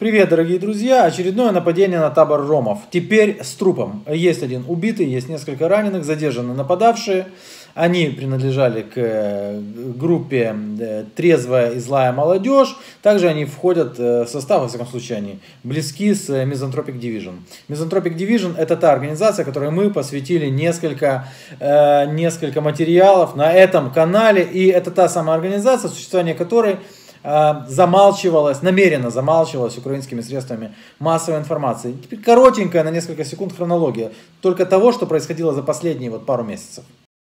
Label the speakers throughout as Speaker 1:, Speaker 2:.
Speaker 1: Привет, дорогие друзья! Очередное нападение на табор ромов. Теперь с трупом. Есть один убитый, есть несколько раненых, задержаны нападавшие. Они принадлежали к группе «Трезвая и злая молодежь». Также они входят в состав, во всяком случае, они близки с Misanthropic Division. Misanthropic Division — это та организация, которой мы посвятили несколько материалов на этом канале. И это та самая организация, существование которой замалчивалось, намеренно замалчивалось украинскими средствами массовой информации. Теперь коротенькая, на несколько секунд хронология только того, что происходило за последние пару месяцев.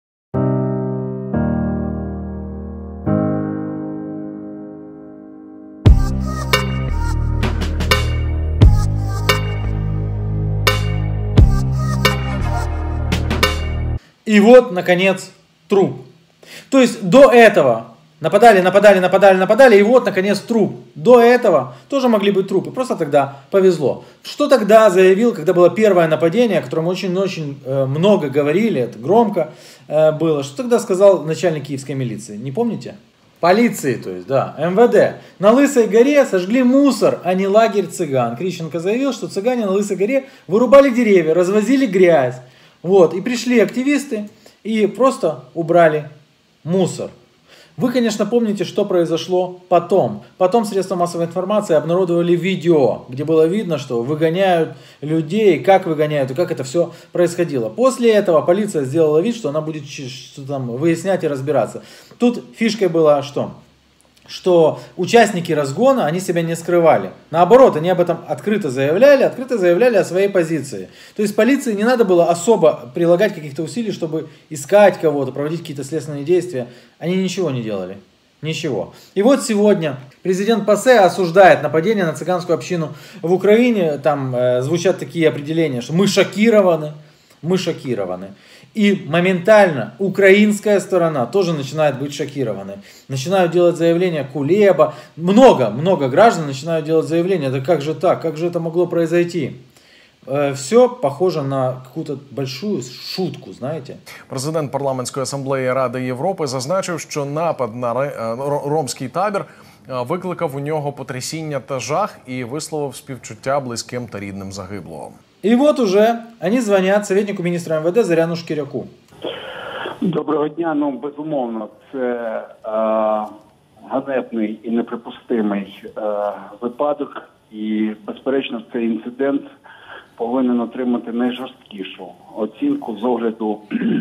Speaker 1: И вот, наконец, труп. То есть до этого нападали, и вот, наконец, труп. До этого тоже могли быть трупы, просто тогда повезло. Что тогда заявил, когда было первое нападение, о котором очень-очень много говорили, это громко было, что тогда сказал начальник киевской милиции, не помните? Полиции, то есть, да, МВД. На Лысой горе сожгли мусор, а не лагерь цыган. Крищенко заявил, что цыгане на Лысой горе вырубали деревья, развозили грязь. Вот, и пришли активисты и просто убрали мусор. Вы, конечно, помните, что произошло потом. Потом средства массовой информации обнародовали видео, где было видно, что выгоняют людей, как выгоняют и как это все происходило. После этого полиция сделала вид, что она будет выяснять и разбираться. Тут фишкой была что? Что участники разгона, они себя не скрывали. Наоборот, они об этом открыто заявляли о своей позиции. То есть полиции не надо было особо прилагать каких-то усилий, чтобы искать кого-то, проводить какие-то следственные действия. Они ничего не делали. Ничего. И вот сегодня президент ПАСЕ осуждает нападение на цыганскую общину в Украине. Там звучат такие определения, что мы шокированы. И моментально украинская сторона тоже начинает быть шокированы. Начинают делать заявления Кулеба. Много граждан начинают делать заявления. Да как же так? Как же это могло произойти? Все похоже на какую-то большую шутку, знаєте.
Speaker 2: Президент Парламентської асамблеї Ради Європи зазначив, що напад на ромський табір викликав у нього потрясіння та жах і висловив співчуття близьким та рідним загиблого.
Speaker 1: И вот уже они звонят советнику министра МВД Зоряну Шкіряку.
Speaker 3: Доброго дня. Ну, безумовно, це ганебний і неприпустимий випадок. І, безперечно, цей інцидент повинен отримати найжорсткішу оцінку з огляду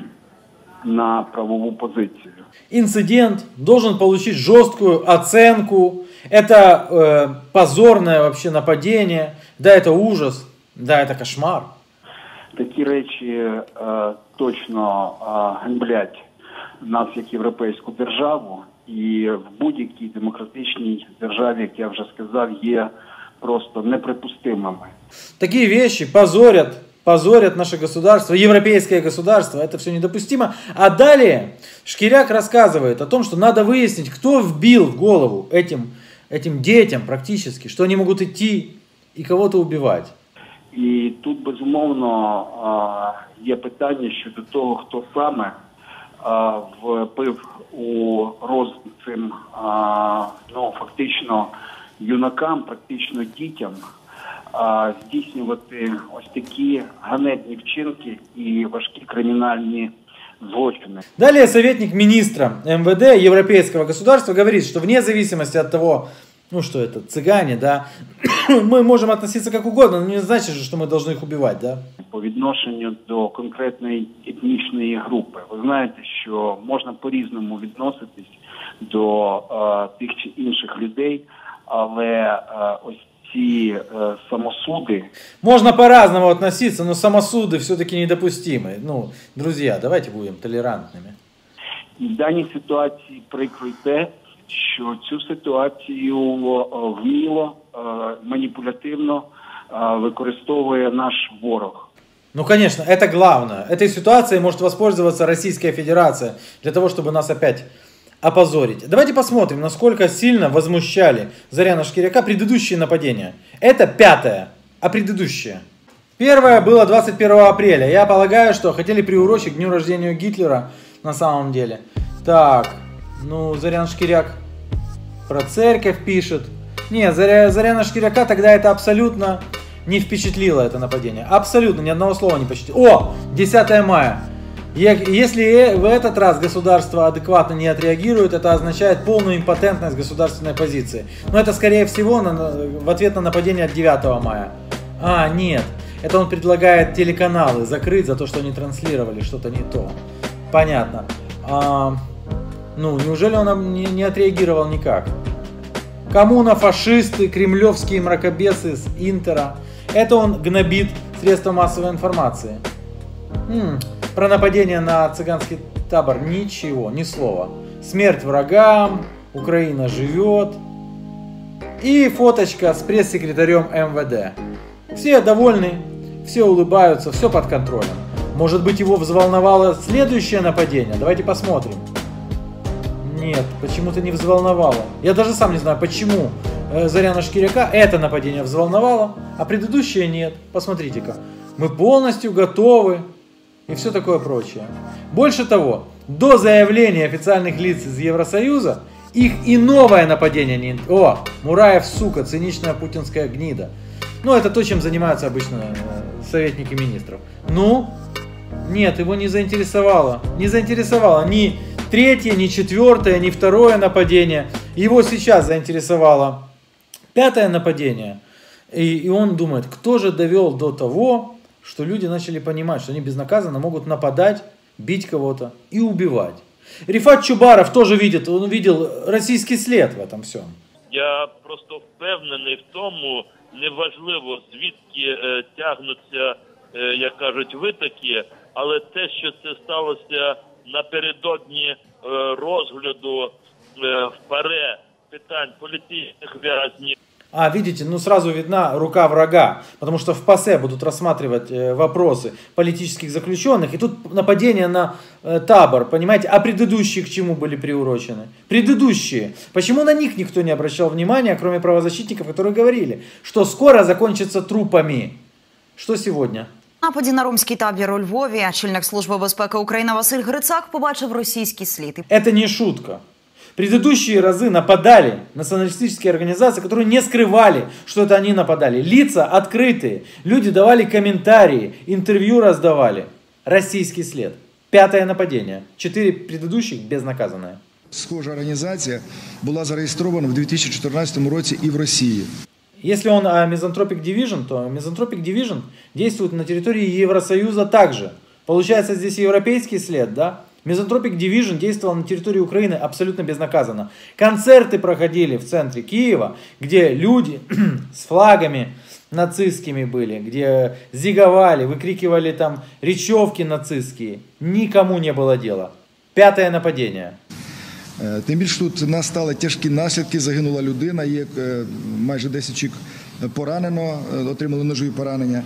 Speaker 3: на правову позицию.
Speaker 1: Инцидент должен получить жесткую оценку. Это позорное вообще нападение. Да, это ужас. Да, это кошмар.
Speaker 3: Такі речі точно ганьблять нас як європейську державу. І в будь-якій демократичній державі, як я вже сказав, є просто неприпустимыми.
Speaker 1: Такие вещи позорят наше государство, европейское государство. Это все недопустимо. А далее Шкіряк рассказывает о том, что надо выяснить, кто вбил в голову этим детям практически, что они могут идти и кого-то убивать.
Speaker 3: І тут, безумовно, є питання щодо того, хто саме вбив у розум цим, фактично, юнакам, практично дітям, здійснювати ось такі ганебні вчинки і важкі кримінальні злочины.
Speaker 1: Далее советник министра МВД Европейского государства говорит, что вне зависимости от того, что это, цыгане, да, мы можем относиться как угодно, но не значит же, что мы должны их убивать, да?
Speaker 3: По відношенню до конкретної етнічної групи. Ви знаєте, що можна по-різному відноситись до тих чи інших людей, але ось ці самосуды...
Speaker 1: Можно по-разному относиться, но самосуды все-таки недопустимы. Друзья, давайте будем толерантными.
Speaker 3: І в даній ситуації прикро й те, що цю ситуацію вміло, маніпулятивно використовує наш ворог.
Speaker 1: Конечно, это главное. Этой ситуацией может воспользоваться Российская Федерация для того, чтобы нас опять опозорить. Давайте посмотрим, насколько сильно возмущали Зоряна Шкіряка предыдущие нападения. Это пятое, а предыдущее. Первое было 21 апреля. Я полагаю, что хотели приурочить к дню рождения Гитлера на самом деле. Так, Зорян Шкіряк про церковь пишет. Не, Заряна Шкиряка тогда это абсолютно не впечатлило, это нападение. Абсолютно, ни одного слова не впечатлило. О, 10 мая. Если в этот раз государство адекватно не отреагирует, это означает полную импотентность государственной позиции. Но это, скорее всего, в ответ на нападение от 9 мая. А, нет. Это он предлагает телеканалы закрыть за то, что они транслировали что-то не то. Понятно. Ну, неужели он не отреагировал никак? Коммуна, фашисты, кремлевские мракобесы с Интера. Это он гнобит средства массовой информации. Про нападение на цыганский табор ничего, ни слова. Смерть врагам, Украина живет. И фоточка с пресс-секретарем МВД. Все довольны, все улыбаются, все под контролем. Может быть, его взволновало следующее нападение? Давайте посмотрим. Нет, почему-то не взволновало. Я даже сам не знаю, почему Заряна Шкиряка это нападение взволновало, а предыдущее нет. Посмотрите-ка. Мы полностью готовы. И все такое прочее. Больше того, до заявления официальных лиц из Евросоюза, их и новое нападение не... О, Мураев, сука, циничная путинская гнида. Ну, это то, чем занимаются обычно советники министров. Ну, нет, его не заинтересовало. Не заинтересовало ни третье, ни четвертое, ни второе нападение. Его сейчас заинтересовало 5-е нападение. И он думает, кто же довел до того, что люди начали понимать, что они безнаказанно могут нападать, бить кого-то и убивать. Рифат Чубаров тоже видит, он видел російський слід в этом всьому.
Speaker 4: Я просто впевнений в тому, неважливо звідки тягнуться, як кажуть, витоки, але те, що це сталося напередодні розгляду в ПАРЕ питань політичних в'язнів.
Speaker 1: А, видите, ну сразу видна рука врага, потому что в ПАСЕ будут рассматривать вопросы политических заключенных, и тут нападение на табор, понимаете, а предыдущие к чему были приурочены? Предыдущие. Почему на них никто не обращал внимания, кроме правозащитников, которые говорили, что скоро закончится трупами? Что сегодня?
Speaker 5: Нападі на ромський табір у Львові очільник Служби безпеки України Василь Грицак побачив російський слід.
Speaker 1: Это не шутка. Предыдущие разы нападали националистические организации, которые не скрывали, что это они нападали. Лица открытые, люди давали комментарии, интервью раздавали. Российский след. 5-е нападение. 4 предыдущих безнаказанное.
Speaker 6: Схожа організація була зареєстрована в 2014 році і в Росії.
Speaker 1: Если он Misanthropic Division, то Misanthropic Division действует на территории Евросоюза также. Получается, здесь европейский след, да? Misanthropic Division действовал на территории Украины абсолютно безнаказанно. Концерты проходили в центре Киева, где люди с флагами нацистскими были, где зиговали, выкрикивали там речевки нацистские. Никому не было дела. 5-е нападение.
Speaker 6: Тим більше тут настали тяжкі наслідки, загинула людина, є майже 10 чоловік поранено, отримали ножові поранення.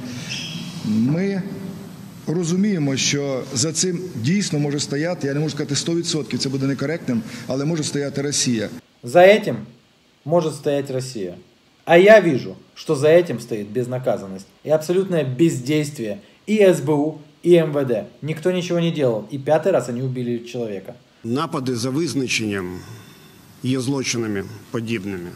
Speaker 6: Ми розуміємо, що за цим дійсно може стояти, я не можу сказати 100%, це буде некоректним, але може стояти Росія.
Speaker 1: За этим может стоять Россия. А я вижу, что за этим стоит безнаказанность и абсолютное бездействие и СБУ, и МВД. Никто ничего не делал. И 5-й раз они убили человека.
Speaker 7: Напади за визначенням є злочинами подібними.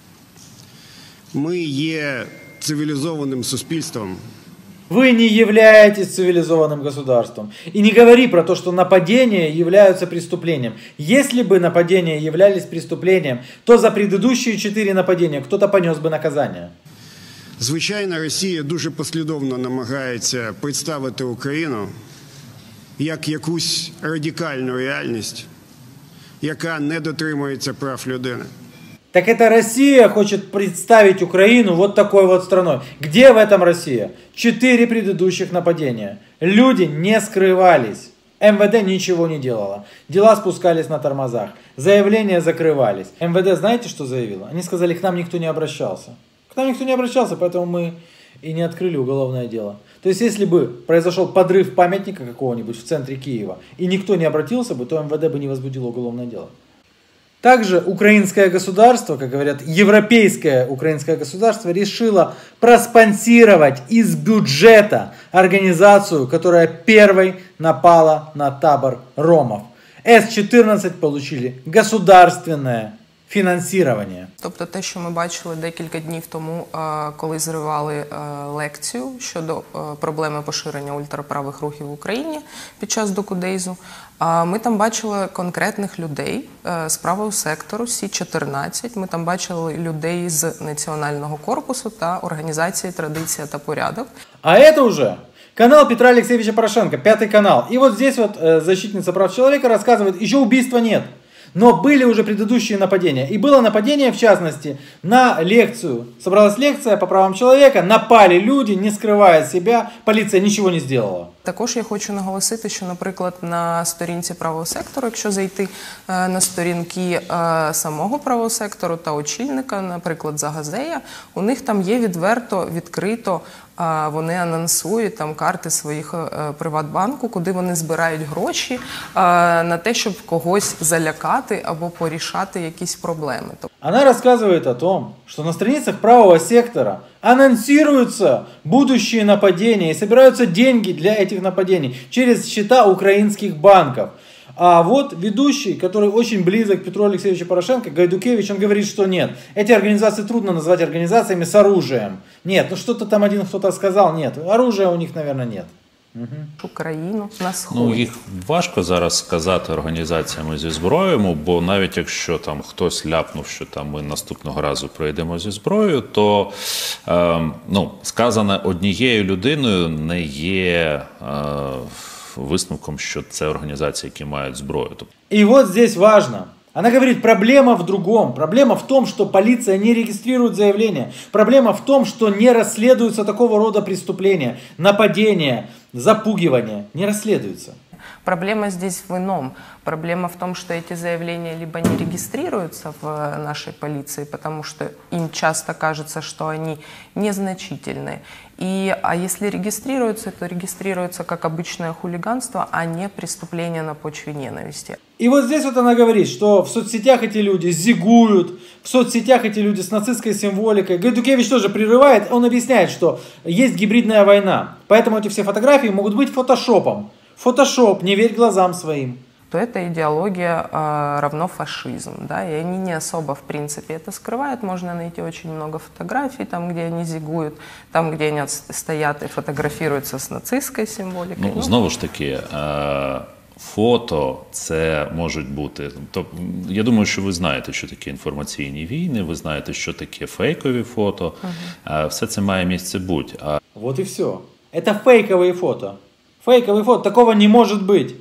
Speaker 7: Ми є цивілізованим суспільством.
Speaker 1: Вы не являетесь цивилизованным государством. И не говори про то, что нападения являются преступлением. Если бы нападения являлись преступлением, то за предыдущие 4 нападения кто-то понес бы наказание.
Speaker 7: Звичайно, Росія дуже послідовно намагається представити Україну як якусь радикальну реальність, яка не дотримується прав людини.
Speaker 1: Так это Россия хочет представить Украину вот такой вот страной. Где в этом Россия? 4 предыдущих нападения. Люди не скрывались. МВД ничего не делало. Дела спускались на тормозах. Заявления закрывались. МВД знаете, что заявило? Они сказали, к нам никто не обращался. К нам никто не обращался, поэтому мы и не открыли уголовное дело. То есть, если бы произошел подрыв памятника какого-нибудь в центре Киева, и никто не обратился бы, то МВД бы не возбудило уголовное дело. Также украинское государство, как говорят, европейское украинское государство решило проспонсировать из бюджета организацию, которая первой напала на табор ромов. С-14 получили государственное финансирования.
Speaker 8: Тобто те, що ми бачили декілька днів тому, коли зривали лекцію щодо проблеми поширення ультраправих рухів в Україні під час Докудейзу, ми там бачили конкретних людей з правого сектору, Сі-14, ми там бачили людей з Національного корпусу та організації «Традиція та порядок».
Speaker 1: А это уже канал Петра Алексеевича Порошенко, 5-й канал. И вот здесь вот защитница прав человека рассказывает, еще убийства нет. Но были уже предыдущие нападения. И было нападение, в частности, на лекцию. Собралась лекция по правам человека, напали люди, не скрывая себя, полиция ничего не сделала.
Speaker 8: Також я хочу наголосити, що, наприклад, на сторінці правого сектору, якщо зайти на сторінки самого правого сектору та очільника, наприклад, Загазея, у них там є відкрито, вони анонсують там карти своїх Приватбанку, куди вони збирають гроші на те, щоб когось залякати або порішати якісь проблеми.
Speaker 1: Она рассказывает о том, что на страницах правого сектора анонсируются будущие нападения и собираются деньги для этих нападений через счета украинских банков. А вот ведущий, который очень близок к Петру Алексеевичу Порошенко, Гайдукевич, он говорит, что нет. Эти организации трудно назвать организациями с оружием. Нет, ну что-то там один кто-то сказал, нет. Оружия у них, наверное, нет.
Speaker 8: Україну на сході.
Speaker 9: Ну, їх важко зараз сказати організаціями зі зброєю, бо навіть якщо там хтось ляпнув, що там ми наступного разу прийдемо зі зброєю, то сказане однією людиною не є висновком, що це організації, які мають зброю.
Speaker 1: И вот здесь важно. Она говорит, проблема в другом. Проблема в том, что полиция не регистрирует заявления. Проблема в том, что не расследуются такого рода преступления. Нападения, запугивания не расследуются.
Speaker 8: Проблема здесь в ином. Проблема в том, что эти заявления либо не регистрируются в нашей полиции, потому что им часто кажется, что они незначительные. А если регистрируются, то регистрируются как обычное хулиганство, а не преступление на почве ненависти.
Speaker 1: И вот здесь вот она говорит, что в соцсетях эти люди зигуют, в соцсетях эти люди с нацистской символикой. Гайдукевич тоже прерывает, он объясняет, что есть гибридная война, поэтому эти все фотографии могут быть фотошопом. Фотошоп, не верь глазам своим.
Speaker 8: То эта идеология равно фашизм, да, и они не особо, в принципе, это скрывают. Можно найти очень много фотографий, там, где они зигуют, там, где они стоят и фотографируются с нацистской символикой.
Speaker 9: Ну, знову ж таки, фото це можуть бути... Я думаю, що ви знаєте, що таке інформаційні війни, ви знаєте, що таке фейкові фото. Все це має місце бути.
Speaker 1: Вот и все. Это фейковые фото. Фейковый фото. Такого не может быть.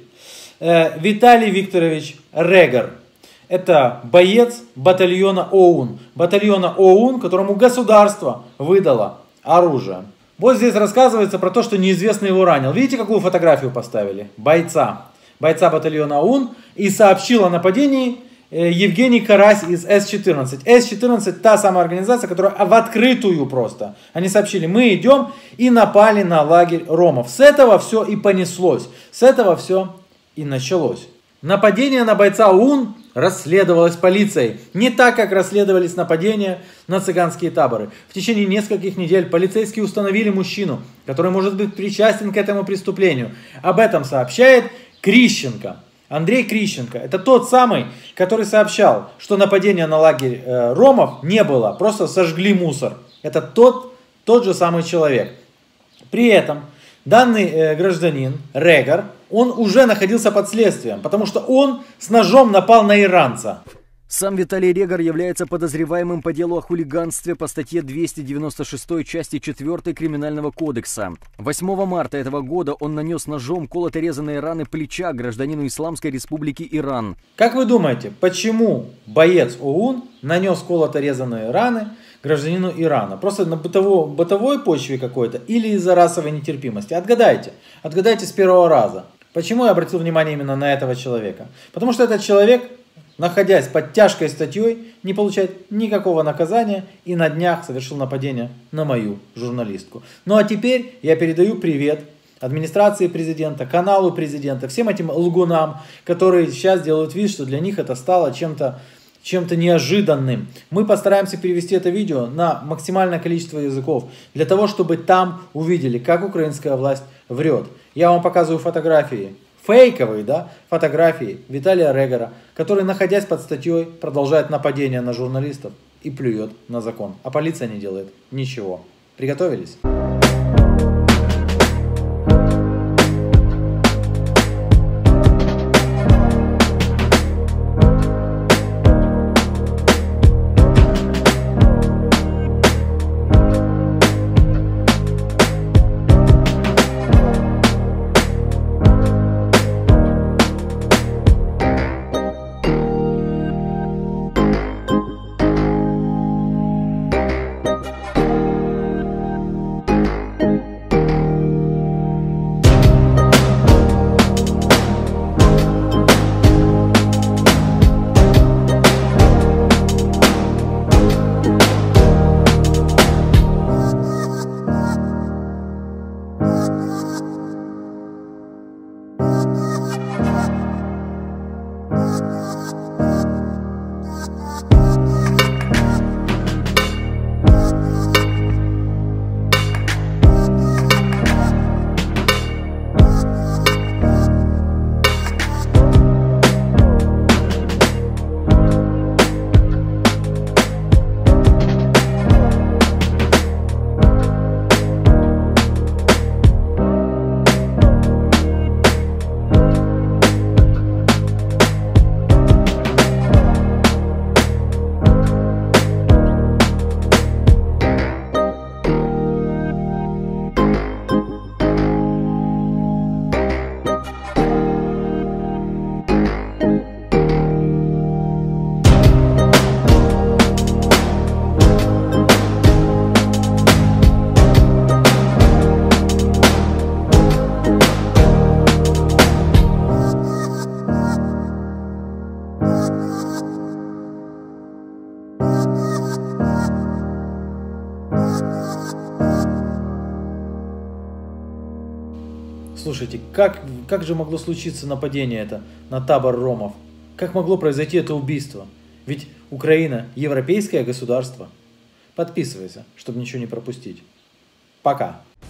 Speaker 1: Виталий Викторович Регер. Это боец батальона ОУН. Батальона ОУН, которому государство выдало оружие. Вот здесь рассказывается про то, что неизвестный его ранил. Видите, какую фотографию поставили? Бойца батальона ОУН. И сообщил о нападении Евгений Карась из С-14. С-14 та самая организация, которая в открытую просто. Они сообщили, мы идем и напали на лагерь ромов. С этого все и понеслось. С этого все и началось. Нападение на бойца ОУН расследовалось полицией. Не так, как расследовались нападения на цыганские таборы. В течение нескольких недель полицейские установили мужчину, который может быть причастен к этому преступлению. Об этом сообщает Крищенко. Андрей Крищенко. Это тот самый, который сообщал, что нападения на лагерь ромов не было. Просто сожгли мусор. Это тот же самый человек. При этом данный гражданин Регер, он уже находился под следствием, потому что он с ножом напал на иранца.
Speaker 10: Сам Виталий Регер является подозреваемым по делу о хулиганстве по статье 296 части 4 Криминального кодекса. 8 марта этого года он нанес ножом колото-резанные раны плеча гражданину Исламской Республики Иран.
Speaker 1: Как вы думаете, почему боец ОУН нанес колото-резанные раны гражданину Ирана? Просто на бытовой почве какой-то или из-за расовой нетерпимости? Отгадайте с первого раза. Почему я обратил внимание именно на этого человека? Потому что этот человек, находясь под тяжкой статьей, не получает никакого наказания и на днях совершил нападение на мою журналистку. Ну а теперь я передаю привет администрации президента, каналу президента, всем этим лгунам, которые сейчас делают вид, что для них это стало чем-то неожиданным. Мы постараемся перевести это видео на максимальное количество языков, для того, чтобы там увидели, как украинская власть врет. Я вам показываю фотографии фейковые, да, фотографии Виталия Регора, который, находясь под статьей, продолжает нападение на журналистов и плюет на закон. А полиция не делает ничего. Приготовились? Слушайте, как же могло случиться нападение это на табор ромов? Как могло произойти это убийство? Ведь Украина – европейское государство. Подписывайся, чтобы ничего не пропустить. Пока.